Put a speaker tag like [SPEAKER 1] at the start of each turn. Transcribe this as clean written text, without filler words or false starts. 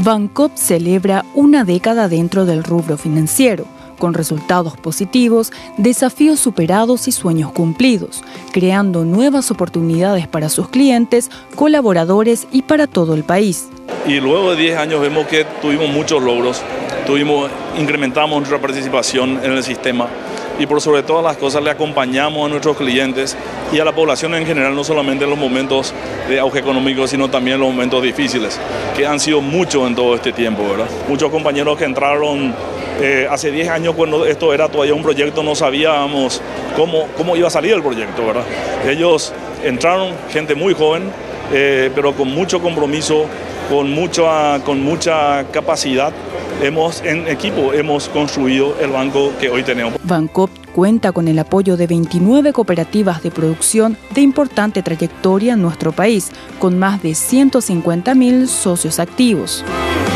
[SPEAKER 1] Bancoop celebra una década dentro del rubro financiero, con resultados positivos, desafíos superados y sueños cumplidos, creando nuevas oportunidades para sus clientes, colaboradores y para todo el país.
[SPEAKER 2] Y luego de 10 años vemos que tuvimos muchos logros, incrementamos nuestra participación en el sistema y por sobre todas las cosas le acompañamos a nuestros clientes y a la población en general, no solamente en los momentos de auge económico, sino también en los momentos difíciles, que han sido muchos en todo este tiempo, ¿verdad? Muchos compañeros que entraron hace 10 años cuando esto era todavía un proyecto, no sabíamos cómo iba a salir el proyecto, ¿verdad? Ellos entraron, gente muy joven, pero con mucho compromiso, con mucha capacidad. En equipo hemos construido el banco que hoy tenemos.
[SPEAKER 1] Bancoop cuenta con el apoyo de 29 cooperativas de producción de importante trayectoria en nuestro país, con más de 150.000 socios activos.